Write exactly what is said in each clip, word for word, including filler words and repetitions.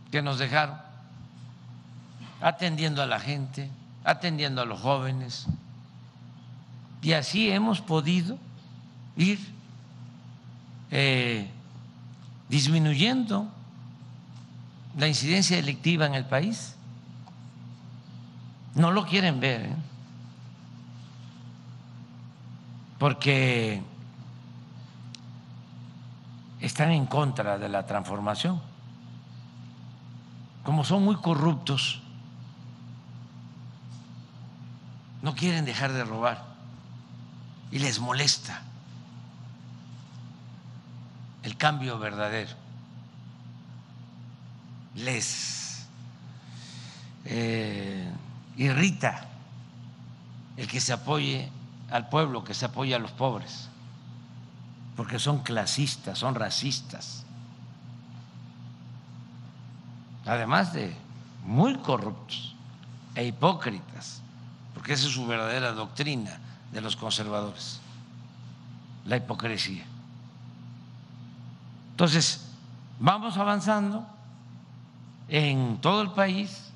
que nos dejaron, atendiendo a la gente, atendiendo a los jóvenes, y así hemos podido ir eh, disminuyendo la incidencia delictiva en el país. No lo quieren ver, ¿eh? Porque están en contra de la transformación. Como son muy corruptos, no quieren dejar de robar y les molesta el cambio verdadero. Les eh, irrita el que se apoye al pueblo, que se apoye a los pobres, porque son clasistas, son racistas, además de muy corruptos e hipócritas, porque esa es su verdadera doctrina de los conservadores, la hipocresía. Entonces, vamos avanzando en todo el país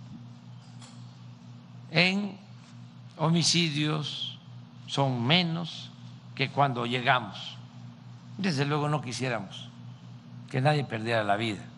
en homicidios, son menos que cuando llegamos. Desde luego no quisiéramos que nadie perdiera la vida,